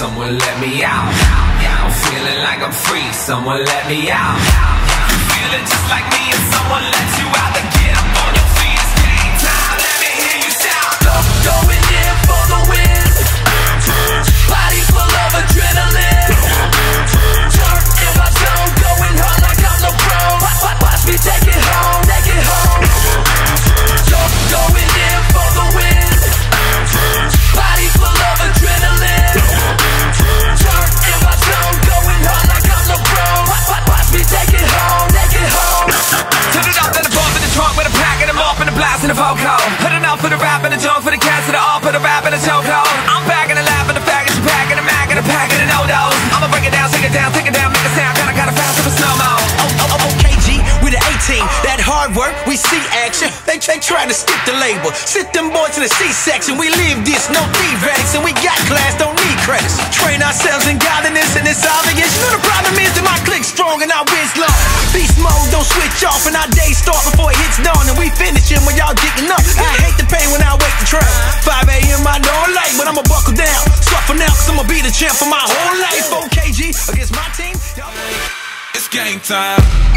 someone let me out. I'm feeling like I'm free, someone let me out. You feeling just like me and someone let you out. Then get up on your feet, it's game time. Let me hear you shout. Going in for the win. Body full of adrenaline. Turn in my zone, going hard like I'm the pro. Watch me take it home, take it home. Going in for the win. Body full of adrenaline. Turn in my zone, going hard like I'm the pro. Watch me take it home, take it home. Turn it up, then the bump in the trunk with a pack and I'm up in the blast in the vocal. Put enough for the rap and the junk for the cats that are all put a rap in the chokehold. I'm packing the lap and the faggots, you packing the Mac and the pack and the no-dos. I'ma break it down, take it down, make it sound kinda fast with a slow-mo. OKG, we the A-team, that hard work, we see action. They try to skip the label, sit them boys to the C-section. We live this, no theoretics, and we got class, don't need credits. Train ourselves in godliness and it's obvious. You know the problem is that my click's strong and our wins long. Beast mode, don't switch off and our day start before it hits dawn. And we finishing when y'all getting up. I hate the pain when I wait to train. 5 a.m. I know I'm late, but I'ma buckle down. Suffer now, cause I'ma be the champ for my whole life. OKG against my team. It's game time.